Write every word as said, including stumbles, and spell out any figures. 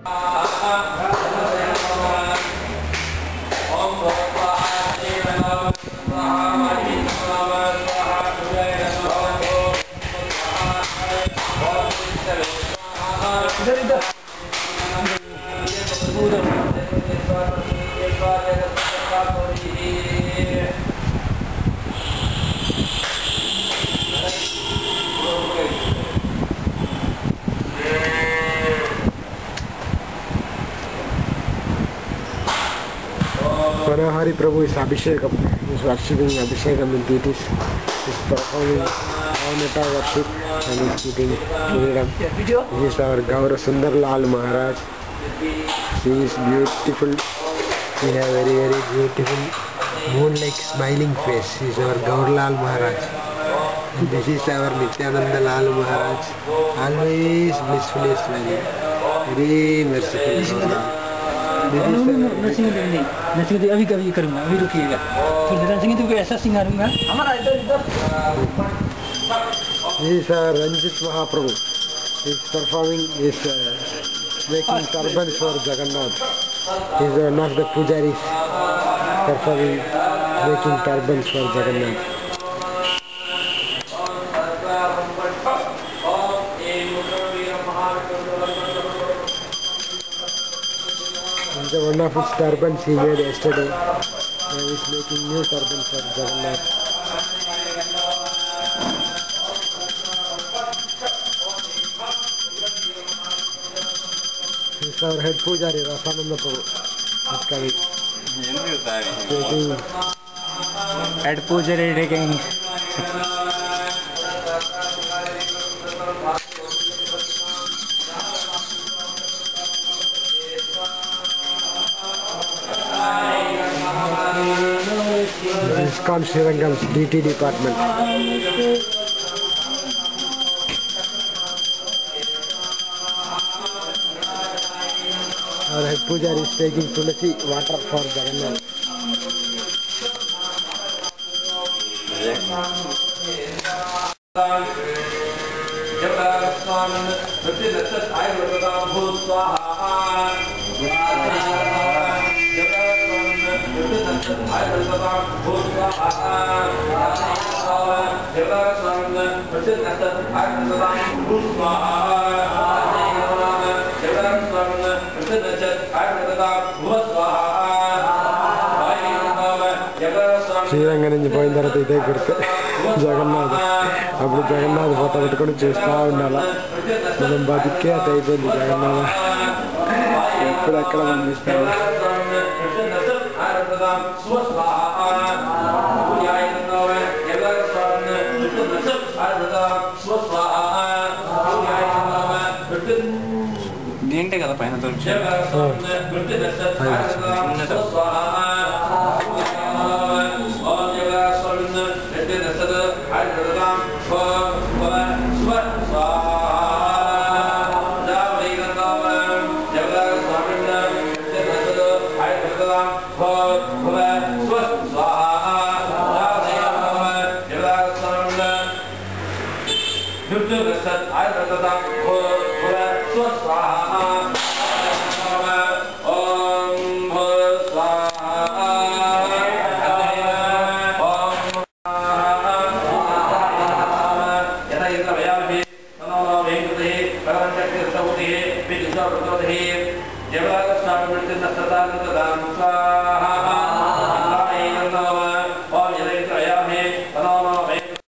Hari Prabhu is Abhishekam, is worshipping Abhishekam in deities, is performing Avameta worship and is eating freedom. This is our Gaura Sundar Lal Maharaj. He is beautiful. He has very very beautiful moon-like smiling face. He is our Gaur Lal Maharaj. And this is our Nityananda Lal Maharaj. Always blissfully smiling. Very merciful Gaur Lal. Narsingh Dev नहीं, नरसिंह देव अभी कभी करूँगा, अभी रुकिएगा। फिर नरसिंह देव को ऐसा सिंगारूँगा। हमारा इधर इधर। This is uh, Ranjit Mahaprabhu. He is performing, he is uh, making turbans for Jagannath. He is one of the pujaris performing, making turbans for Jagannath. The one of his turbans he made yesterday. He is making new turbans for Jagannath. This is our head pujari Rasananda Prabhu. He's coming. Head pujari taking. ISKCON Srirangam's D T department. Our head pujari is taking tulsi water for Jagannath. Srirangam నుంచి పోయిన తర్వాత ఇదే గుర్తు జగన్నాథ్. అప్పుడు Jagannadh photo పెట్టుకొని చూస్తూ ఉండాలి. మనం బతికే అది అయిపోయింది జగన్నాథ్. ఎప్పుడెక్కడ పంపిస్తాము. ఏంటే కదా పైన Jabal